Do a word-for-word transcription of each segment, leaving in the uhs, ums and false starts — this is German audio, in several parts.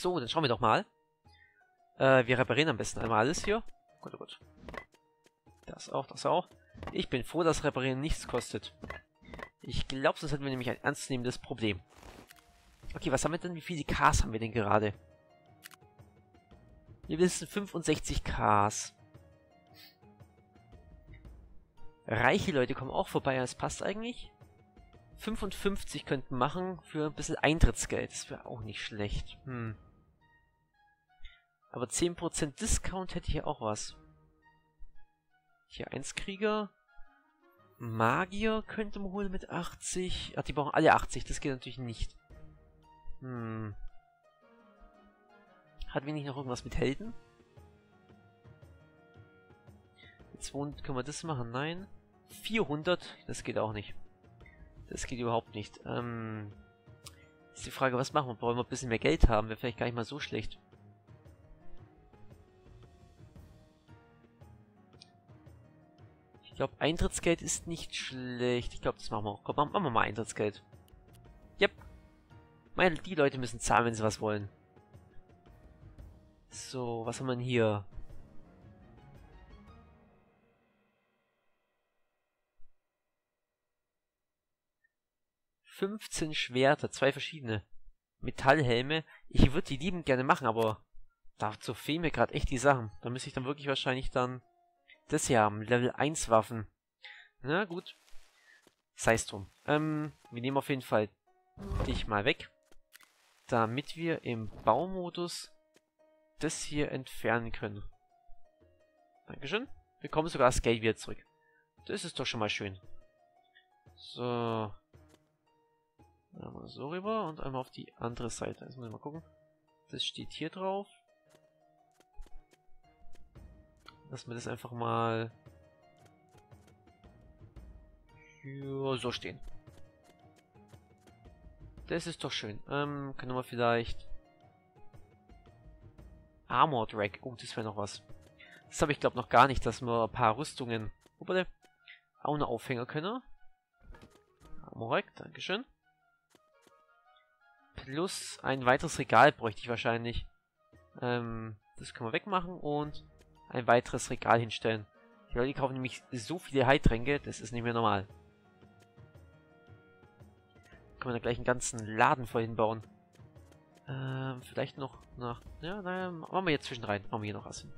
So, dann schauen wir doch mal. Äh, wir reparieren am besten einmal alles hier. Gut, oh gut. Das auch, das auch. Ich bin froh, dass Reparieren nichts kostet. Ich glaube, sonst hätten wir nämlich ein ernstzunehmendes Problem. Okay, was haben wir denn? Wie viele Ks haben wir denn gerade? Wir wissen fünfundsechzig Ks. Reiche Leute kommen auch vorbei, das passt eigentlich. fünfundfünfzig könnten machen für ein bisschen Eintrittsgeld. Das wäre auch nicht schlecht. Hm. Aber zehn Prozent Discount hätte hier auch was. Hier eins Krieger. Magier könnte man holen mit achtzig. Ach, die brauchen alle achtzig. Das geht natürlich nicht. Hm. Hatten wir nicht noch irgendwas mit Helden? Jetzt können wir das machen? Nein. vierhundert. Das geht auch nicht. Das geht überhaupt nicht. Ähm. Ist die Frage, was machen wir? Wollen wir ein bisschen mehr Geld haben? Wäre vielleicht gar nicht mal so schlecht. Ich glaube, Eintrittsgeld ist nicht schlecht. Ich glaube, das machen wir auch. Komm, machen wir mal Eintrittsgeld. Yep. Meine, die Leute müssen zahlen, wenn sie was wollen. So, was haben wir denn hier? fünfzehn Schwerter, zwei verschiedene. Metallhelme. Ich würde die liebend gerne machen, aber dazu fehlen mir gerade echt die Sachen. Da müsste ich dann wirklich wahrscheinlich dann das hier haben. Level eins Waffen. Na gut. Sei es drum. Ähm, wir nehmen auf jeden Fall dich mal weg. Damit wir im Baumodus das hier entfernen können. Dankeschön. Wir bekommen sogar das Geld wieder zurück. Das ist doch schon mal schön. So. Einmal so rüber und einmal auf die andere Seite. Jetzt muss ich mal gucken. Das steht hier drauf. Lassen wir das einfach mal hier so stehen. Das ist doch schön. Ähm, können wir vielleicht Armored Rack. Oh, das wäre noch was. Das habe ich glaube noch gar nicht, dass wir ein paar Rüstungen. Hoppala. Auch eine Aufhänger können. Armored Rack, dankeschön. Plus ein weiteres Regal bräuchte ich wahrscheinlich. Ähm, das können wir wegmachen und ein weiteres Regal hinstellen. Die Leute kaufen nämlich so viele Heiltränke, das ist nicht mehr normal. Können wir da gleich einen ganzen Laden voll hinbauen. Ähm, vielleicht noch nach... Ja, naja, machen wir jetzt zwischenrein. Machen wir hier noch was hin.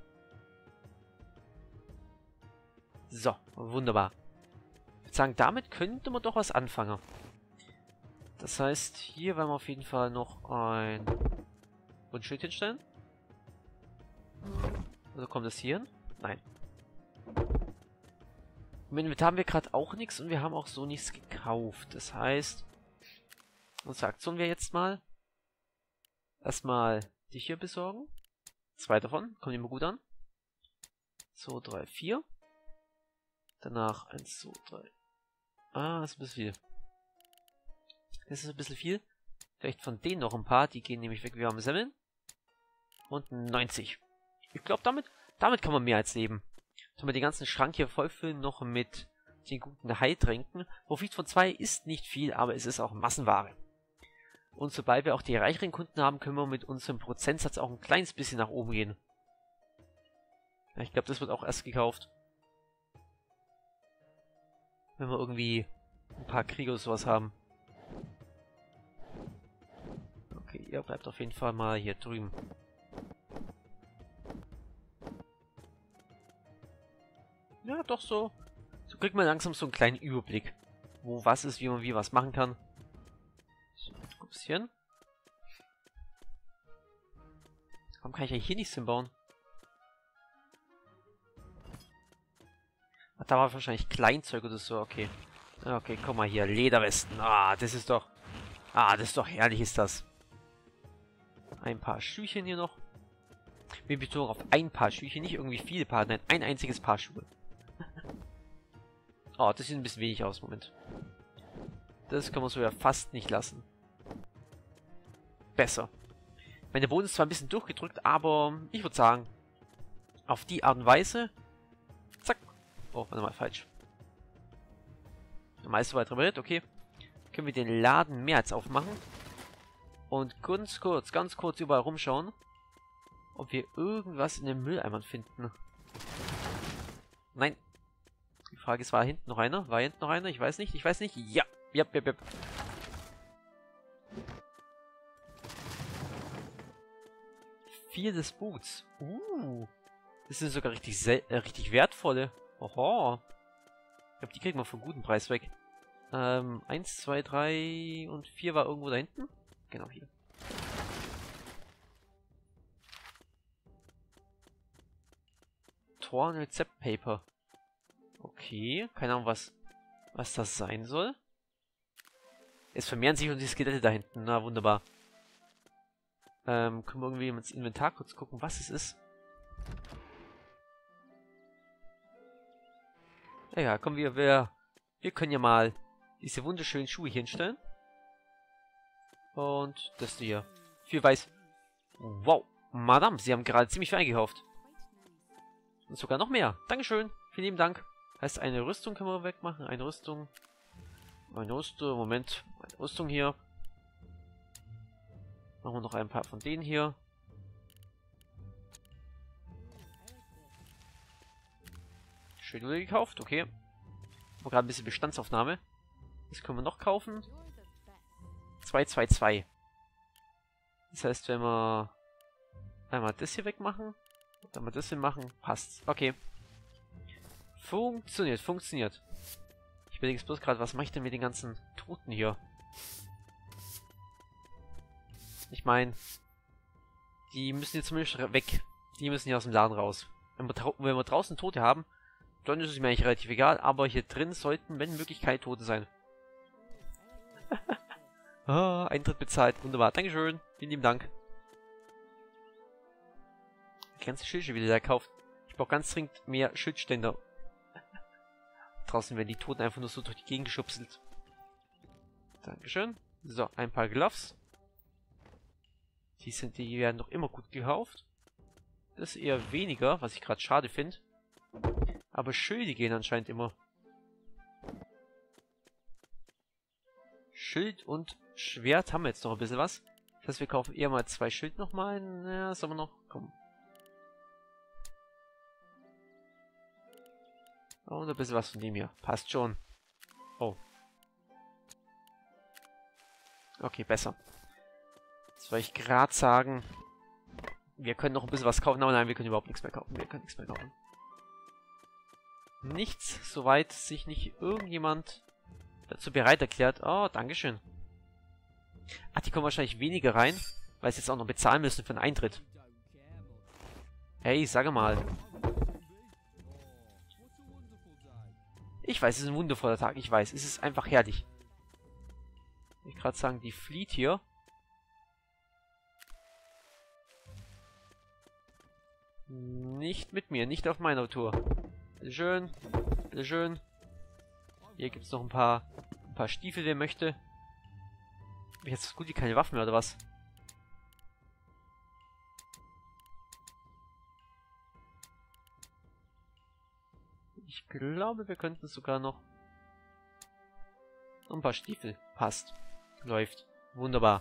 So, wunderbar. Ich würde sagen, damit könnte man doch was anfangen. Das heißt, hier werden wir auf jeden Fall noch ein Bundschild hinstellen. Also kommt das hier hin? Nein. Im Inventar haben wir gerade auch nichts und wir haben auch so nichts gekauft. Das heißt, unsere Aktion wäre jetzt mal erstmal dich hier besorgen. Zwei davon, kommt immer gut an. zwei, drei, vier. Danach eins, zwei, drei. Ah, das ist ein bisschen viel. Das ist ein bisschen viel. Vielleicht von denen noch ein paar. Die gehen nämlich weg. Wir haben Semmeln. Und neunzig. Ich glaube, damit, damit kann man mehr als leben. Wenn wir den ganzen Schrank hier vollfüllen, noch mit den guten Heiltränken. Profit von zwei ist nicht viel, aber es ist auch Massenware. Und sobald wir auch die reicheren Kunden haben, können wir mit unserem Prozentsatz auch ein kleines bisschen nach oben gehen. Ja, ich glaube, das wird auch erst gekauft. Wenn wir irgendwie ein paar Kriege oder sowas haben. Okay, ihr bleibt auf jeden Fall mal hier drüben. Ja, doch so. So kriegt man langsam so einen kleinen Überblick. Wo was ist, wie man wie was machen kann. So, ein bisschen. Warum kann ich eigentlich hier nichts hinbauen? Ach, da war wahrscheinlich Kleinzeug oder so, okay. Okay, komm mal hier, Lederwesten. Ah, das ist doch... Ah, das ist doch herrlich, ist das. Ein paar Schüchen hier noch. Wir betonen auf ein paar Schüche, nicht irgendwie viele Paar, nein, ein einziges Paar Schuhe. Oh, das sieht ein bisschen wenig aus, Moment. Das kann man so ja fast nicht lassen. Besser. Meine Boden ist zwar ein bisschen durchgedrückt, aber ich würde sagen, auf die Art und Weise... Zack. Oh, warte mal, falsch. Normal ist soweit repariert, okay. Können wir den Laden mehr als aufmachen. Und ganz kurz, ganz kurz überall rumschauen, ob wir irgendwas in den Mülleimern finden. Nein. Die Frage ist, war hinten noch einer? War hinten noch einer? Ich weiß nicht, ich weiß nicht. Ja, ja, ja, ja. Vier des Boots. Uh. Das sind sogar richtig, sel äh, richtig wertvolle. Oho. Ich glaube, die kriegen wir für einen guten Preis weg. Ähm, eins, zwei, drei und vier war irgendwo da hinten. Genau hier. Torn Rezept Paper. Okay, keine Ahnung, was, was das sein soll. Es vermehren sich unsere Skelette da hinten. Na, wunderbar. Ähm, können wir irgendwie ins Inventar kurz gucken, was es ist. Ja, ja, kommen wir, wir, wir können ja mal diese wunderschönen Schuhe hier hinstellen. Und das hier. Viel weiß. Wow, Madame, Sie haben gerade ziemlich viel eingekauft. Und sogar noch mehr. Dankeschön, vielen lieben Dank. Heißt, eine Rüstung können wir wegmachen. Eine Rüstung. Eine Rüstung, Moment. Eine Rüstung hier. Machen wir noch ein paar von denen hier. Schön wieder gekauft, okay. Haben wir gerade ein bisschen Bestandsaufnahme. Das können wir noch kaufen. zwei, zwei, zwei. Das heißt, wenn wir einmal das hier wegmachen, dann wir das hier machen, passt. Okay. Funktioniert, funktioniert. Ich überlege jetzt bloß gerade, was mache ich denn mit den ganzen Toten hier? Ich meine, die müssen jetzt zumindest weg. Die müssen hier aus dem Laden raus. Wenn wir, wenn wir draußen Tote haben, dann ist es mir eigentlich relativ egal, aber hier drin sollten, wenn Möglichkeit, Tote sein. Ah, Eintritt bezahlt, wunderbar. Dankeschön, vielen lieben Dank. Die ganze Schilde wieder der kauft. Ich brauche ganz dringend mehr Schildständer. Draußen werden die Toten einfach nur so durch die Gegend geschubselt. Dankeschön. So, ein paar Gloves. Die sind, die werden noch immer gut gekauft. Das ist eher weniger, was ich gerade schade finde. Aber Schilde gehen anscheinend immer. Schild und Schwert haben wir jetzt noch ein bisschen was. Das heißt, wir kaufen eher mal zwei Schild nochmal. Ja, sollen wir noch? Komm. Und ein bisschen was von dem hier. Passt schon. Oh. Okay, besser. Jetzt wollte ich gerade sagen, wir können noch ein bisschen was kaufen. Aber nein, wir können überhaupt nichts mehr kaufen. Wir können nichts mehr kaufen. Nichts, soweit sich nicht irgendjemand dazu bereit erklärt. Oh, dankeschön. Ach, die kommen wahrscheinlich weniger rein, weil sie jetzt auch noch bezahlen müssen für den Eintritt. Hey, sage mal. Ich weiß, es ist ein wundervoller Tag. Ich weiß, es ist einfach herrlich. Ich will gerade sagen, die Fleet hier. Nicht mit mir, nicht auf meiner Tour. Bitteschön, bitteschön. Hier gibt es noch ein paar, ein paar Stiefel, wer möchte. Hab ich jetzt gut wie keine Waffen mehr, oder was? Ich glaube, wir könnten sogar noch ein paar Stiefel. Passt. Läuft. Wunderbar.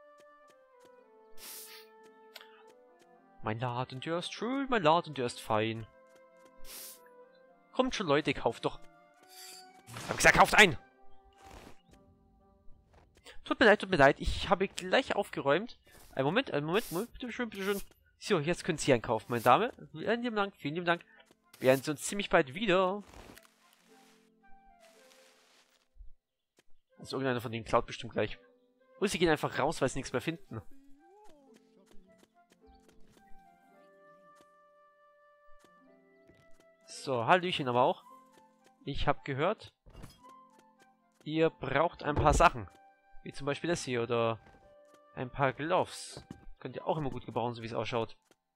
Mein Laden, der ist schön, mein Laden, der ist fein. Kommt schon, Leute, kauft doch. Ich hab gesagt, kauft ein! Tut mir leid, tut mir leid, ich habe gleich aufgeräumt. Ein Moment, ein Moment, Moment, bitte schön, bitte schön. So, jetzt können Sie einkaufen, meine Dame. Vielen lieben Dank, vielen lieben Dank. Wir sehen uns ziemlich bald wieder. Also irgendeiner von denen klaut bestimmt gleich. Oder sie gehen einfach raus, weil sie nichts mehr finden. So, Hallöchen aber auch. Ich habe gehört, ihr braucht ein paar Sachen. Wie zum Beispiel das hier oder ein paar Gloves. Könnt ihr auch immer gut gebrauchen, so wie es ausschaut.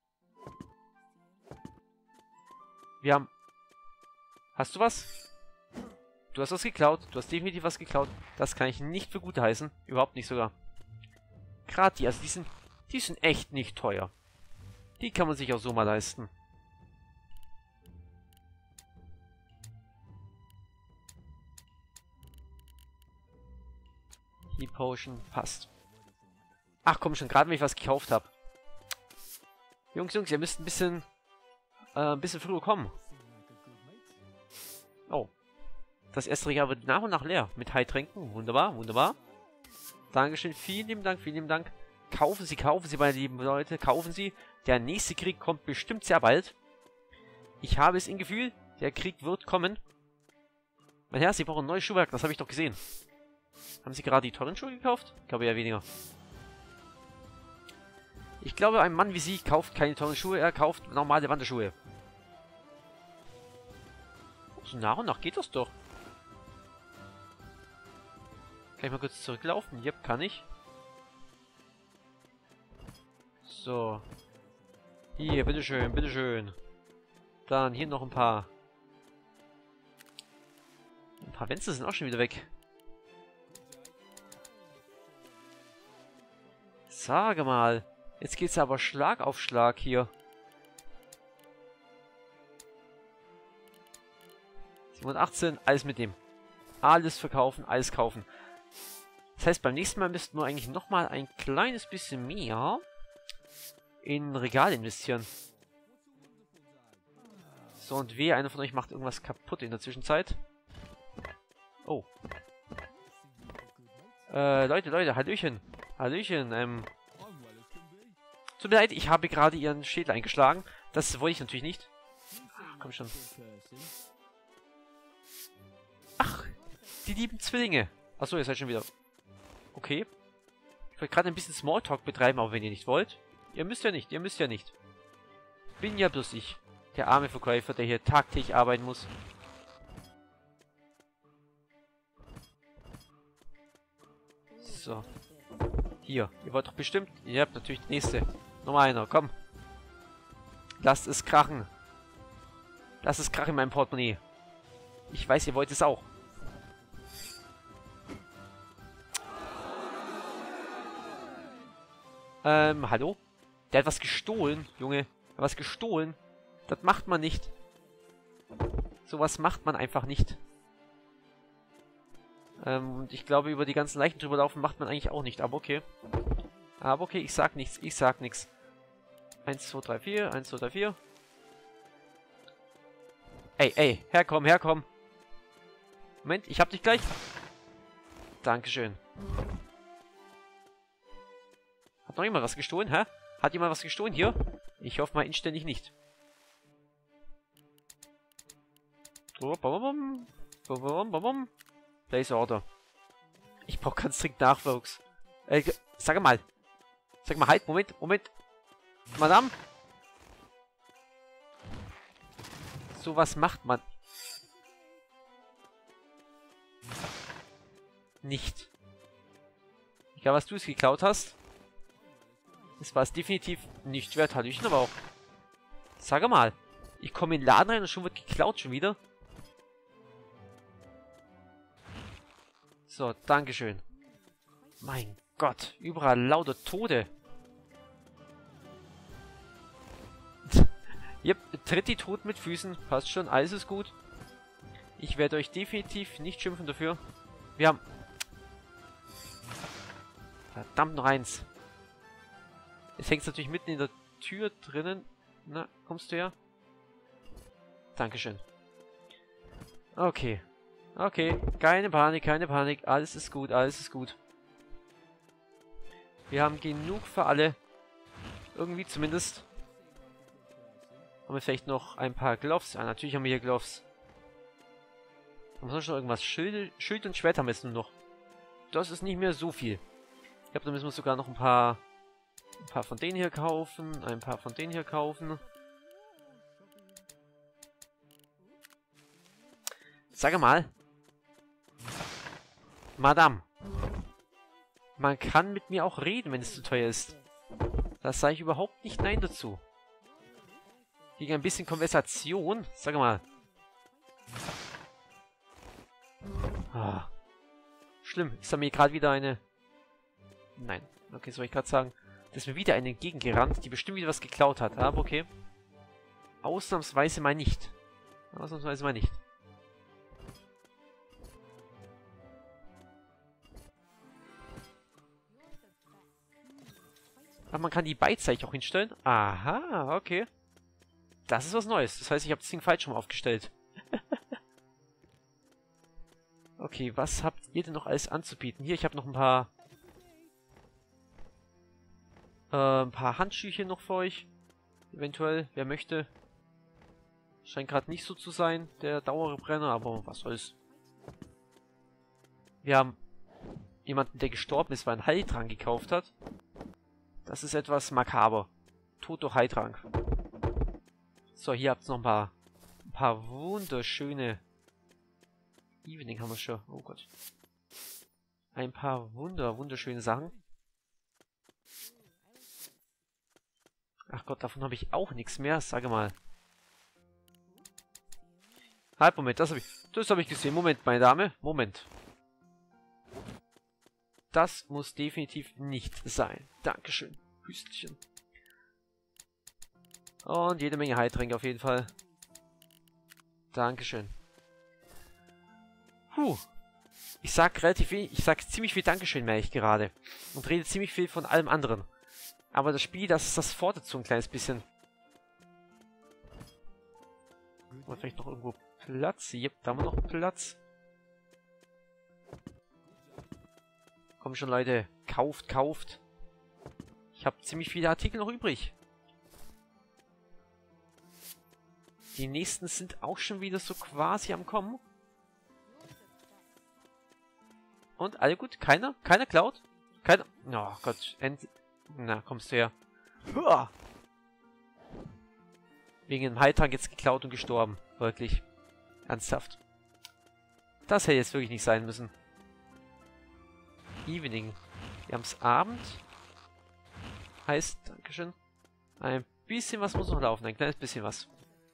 Wir haben... Hast du was? Du hast was geklaut. Du hast definitiv was geklaut. Das kann ich nicht für gut heißen. Überhaupt nicht sogar. Gerade die, also die sind, die sind echt nicht teuer. Die kann man sich auch so mal leisten. Die Potion passt. Ach komm schon, gerade wenn ich was gekauft habe. Jungs, Jungs, ihr müsst ein bisschen, äh, ein bisschen früher kommen. Oh. Das erste Regal wird nach und nach leer. Mit Heiltränken. Wunderbar, wunderbar. Dankeschön. Vielen lieben Dank, vielen lieben Dank. Kaufen Sie, kaufen Sie, meine lieben Leute. Kaufen Sie. Der nächste Krieg kommt bestimmt sehr bald. Ich habe es im Gefühl, der Krieg wird kommen. Mein Herr, Sie brauchen ein neues Schuhwerk. Das habe ich doch gesehen. Haben Sie gerade die teuren Schuhe gekauft? Ich glaube ja weniger. Ich glaube, ein Mann wie Sie kauft keine teuren Schuhe. Er kauft normale Wanderschuhe. So nach und nach geht das doch. Kann ich mal kurz zurücklaufen? Yep, kann ich. So. Hier, bitteschön, bitteschön. Dann hier noch ein paar. Ein paar Fenster sind auch schon wieder weg. Sage mal. Jetzt geht's aber Schlag auf Schlag hier. siebenhundertachtzehn, alles mitnehmen. Alles verkaufen, alles kaufen. Das heißt, beim nächsten Mal müssten wir eigentlich nochmal ein kleines bisschen mehr in Regal investieren. So, und wehe, einer von euch macht irgendwas kaputt in der Zwischenzeit. Oh. Äh, Leute, Leute, Hallöchen. Hallöchen, ähm... Tut mir leid, ich habe gerade ihren Schädel eingeschlagen. Das wollte ich natürlich nicht. Ach, komm schon. Ach, die lieben Zwillinge. Achso, ihr seid schon wieder... Okay. Ich wollte gerade ein bisschen Smalltalk betreiben, aber wenn ihr nicht wollt. Ihr müsst ja nicht, ihr müsst ja nicht. Bin ja bloß ich. Der arme Verkäufer, der hier tagtäglich arbeiten muss. So. Hier, ihr wollt doch bestimmt... Ihr habt natürlich die nächste. Nummer einer, komm. Lasst es krachen. Lasst es krachen in meinem Portemonnaie. Ich weiß, ihr wollt es auch. Ähm, hallo? Der hat was gestohlen, Junge. Der hat was gestohlen. Das macht man nicht. Sowas macht man einfach nicht. Ähm, und ich glaube, über die ganzen Leichen drüber laufen macht man eigentlich auch nicht. Aber okay. Aber okay, ich sag nichts. Ich sag nichts. eins, zwei, drei, vier. eins, zwei, drei, vier. Ey, ey. Herkomm, herkomm. Moment, ich hab dich gleich. Dankeschön. Hat noch jemand was gestohlen, hä? Hat jemand was gestohlen hier? Ich hoffe mal inständig nicht. Place Order. Ich brauche ganz dringend Nachwuchs. Äh, sag mal. Sag mal, halt, Moment, Moment. Madame? So was macht man nicht. Egal, was du es geklaut hast. Das war es definitiv nicht wert. Hallöchen aber auch. Sag mal. Ich komme in den Laden rein und schon wird geklaut schon wieder. So, dankeschön. Mein Gott. Überall lauter Tode. Yep, tritt die Tod mit Füßen. Passt schon, alles ist gut. Ich werde euch definitiv nicht schimpfen dafür. Wir haben... Verdammt, noch eins. Es hängt natürlich mitten in der Tür drinnen. Na, kommst du her? Dankeschön. Okay. Okay, keine Panik, keine Panik. Alles ist gut, alles ist gut. Wir haben genug für alle. Irgendwie zumindest. Haben wir vielleicht noch ein paar Gloves? Ja, natürlich haben wir hier Gloves. Haben wir sonst noch irgendwas? Schild, Schild und Schwert haben wir jetzt nur noch. Das ist nicht mehr so viel. Ich glaube, da müssen wir sogar noch ein paar... Ein paar von denen hier kaufen. Ein paar von denen hier kaufen. Sag mal. Madame. Man kann mit mir auch reden, wenn es zu teuer ist. Da sage ich überhaupt nicht nein dazu. Gegen ein bisschen Konversation. Sag mal. Ah. Schlimm. Ist da mir gerade wieder eine... Nein. Okay, soll ich gerade sagen. Da ist mir wieder eine entgegengerannt, die bestimmt wieder was geklaut hat. Aber okay. Ausnahmsweise mal nicht. Ausnahmsweise mal nicht. Aber man kann die beidseitig auch hinstellen. Aha, okay. Das ist was Neues. Das heißt, ich habe das Ding falsch rum aufgestellt. Okay, was habt ihr denn noch alles anzubieten? Hier, ich habe noch ein paar... Äh, ein paar Handschüche noch für euch. Eventuell, wer möchte. Scheint gerade nicht so zu sein, der Dauerbrenner, aber was soll's. Wir haben jemanden, der gestorben ist, weil er einen Heiltrank gekauft hat. Das ist etwas makaber. Tod durch Heiltrank. So, hier habt ihr noch ein paar, ein paar wunderschöne... Evening haben wir schon. Oh Gott. Ein paar wunder, wunderschöne Sachen. Ach Gott, davon habe ich auch nichts mehr. Sage mal. Halt, Moment, das habe ich, das habe ich gesehen. Moment, meine Dame. Moment. Das muss definitiv nicht sein. Dankeschön. Hüstchen. Und jede Menge Heiltränke auf jeden Fall. Dankeschön. Puh. Ich sag relativ wenig, ich sag ziemlich viel Dankeschön, merke ich gerade. Und rede ziemlich viel von allem anderen. Aber das Spiel, das, das fordert so ein kleines bisschen. Oder vielleicht noch irgendwo Platz? Yep, da haben wir noch Platz. Komm schon, Leute. Kauft, kauft. Ich habe ziemlich viele Artikel noch übrig. Die nächsten sind auch schon wieder so quasi am Kommen. Und alle gut? Keiner? Keiner klaut? Keiner? Oh Gott. End Na, kommst du her. Huah. Wegen dem Heiltrank jetzt geklaut und gestorben. Wirklich. Ernsthaft. Das hätte jetzt wirklich nicht sein müssen. Evening. Wir haben es Abend. Heißt, Dankeschön. Ein bisschen was muss noch laufen. Ein kleines bisschen was.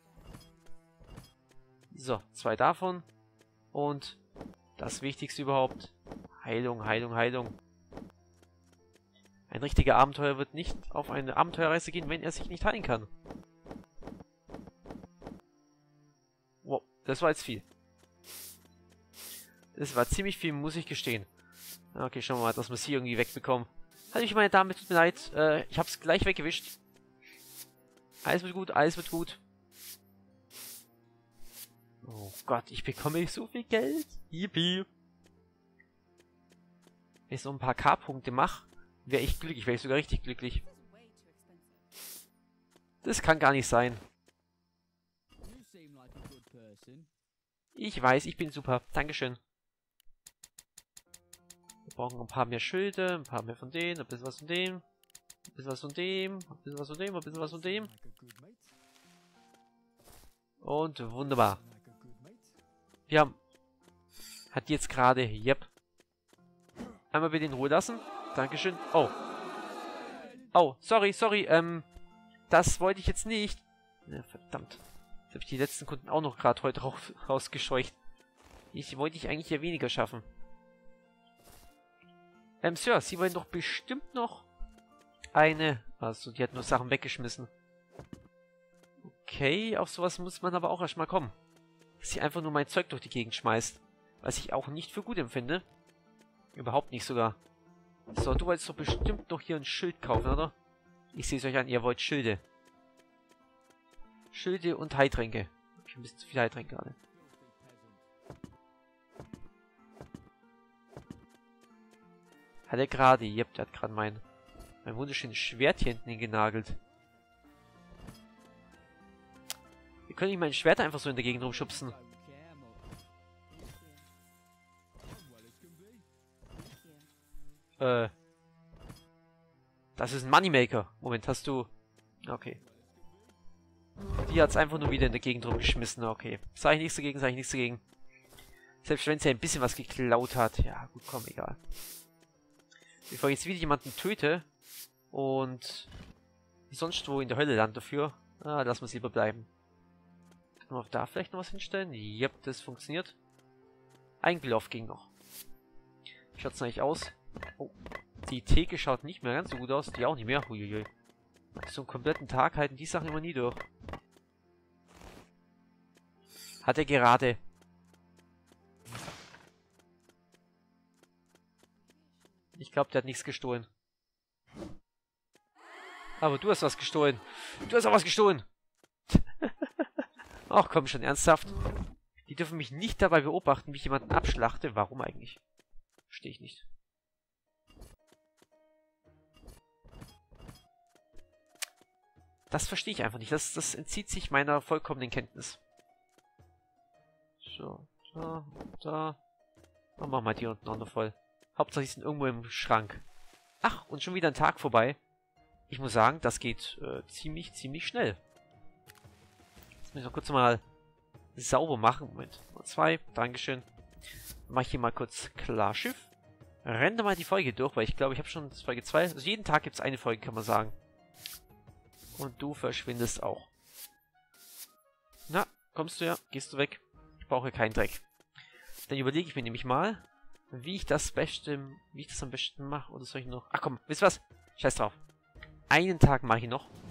So, zwei davon. Und das Wichtigste überhaupt. Heilung, Heilung, Heilung. Ein richtiger Abenteurer wird nicht auf eine Abenteuerreise gehen, wenn er sich nicht heilen kann. Wow, das war jetzt viel. Das war ziemlich viel, muss ich gestehen. Okay, schauen wir mal, dass wir es hier irgendwie wegbekommen. Halt mich, meine Dame, tut mir leid. Äh, ich hab's gleich weggewischt. Alles wird gut, alles wird gut. Oh Gott, ich bekomme so viel Geld. Yippie. Wenn ich so ein paar K-Punkte mache, wäre ich glücklich, wäre ich sogar richtig glücklich. Das kann gar nicht sein. Ich weiß, ich bin super. Dankeschön. Wir brauchen ein paar mehr Schilde, ein paar mehr von denen, ein bisschen was von dem, ein bisschen was von dem, ein bisschen was von dem, ein bisschen was von dem. Und wunderbar. Wir haben... Hat die jetzt gerade... Yep. Einmal bitte in Ruhe lassen. Dankeschön. Oh. Oh, sorry, sorry. Ähm, das wollte ich jetzt nicht. Ja, verdammt. Jetzt habe ich die letzten Kunden auch noch gerade heute raus, rausgescheucht. Ich wollte ich eigentlich ja weniger schaffen. Ähm, Sir, Sie wollen doch bestimmt noch eine... Also, die hat nur Sachen weggeschmissen. Okay, auf sowas muss man aber auch erstmal kommen. Dass sie einfach nur mein Zeug durch die Gegend schmeißt. Was ich auch nicht für gut empfinde. Überhaupt nicht sogar. So, du wolltest doch bestimmt noch hier ein Schild kaufen, oder? Ich sehe es euch an, ihr wollt Schilde. Schilde und Heiltränke. Ich habe ein bisschen zu viel Heiltränke gerade. Hat er gerade, yep, der hat gerade mein, mein wunderschönes Schwert hier hinten genagelt. Wir können nicht mein Schwert einfach so in der Gegend rumschubsen. Äh. Das ist ein Moneymaker. Moment, hast du... Okay. Die hat es einfach nur wieder in der Gegend rumgeschmissen. Okay. Sag ich nichts dagegen, sag ich nichts dagegen. Selbst wenn sie ein bisschen was geklaut hat. Ja, gut, komm, egal. Bevor ich jetzt wieder jemanden töte und sonst wo in der Hölle lande dafür, ah, lass uns lieber bleiben. Können wir auch da vielleicht noch was hinstellen? Yep, das funktioniert. Ein Glove ging noch. Wie schaut's eigentlich aus? Oh, die Theke schaut nicht mehr ganz so gut aus. Die auch nicht mehr. Huiuiui. So einen kompletten Tag halten die Sachen immer nie durch. Hat er gerade... Ich glaube, der hat nichts gestohlen. Aber du hast was gestohlen. Du hast auch was gestohlen. Ach komm schon, ernsthaft. Die dürfen mich nicht dabei beobachten, wie ich jemanden abschlachte. Warum eigentlich? Verstehe ich nicht. Das verstehe ich einfach nicht. Das, das entzieht sich meiner vollkommenen Kenntnis. So, da, da. Dann machen wir die unten auch noch voll. Hauptsache, die sind irgendwo im Schrank. Ach, und schon wieder ein Tag vorbei. Ich muss sagen, das geht äh, ziemlich, ziemlich schnell. Jetzt muss ich noch kurz mal sauber machen. Moment. Nummer zwei. Dankeschön. Dann mache ich hier mal kurz Klarschiff. Renne mal die Folge durch, weil ich glaube, ich habe schon Folge zwei. Also jeden Tag gibt es eine Folge, kann man sagen. Und du verschwindest auch. Na, kommst du ja? Gehst du weg? Ich brauche keinen Dreck. Dann überlege ich mir nämlich mal, wie ich das Beste, wie ich das am besten mache. Oder soll ich noch... Ach komm, wisst ihr was? Scheiß drauf. Einen Tag mache ich noch.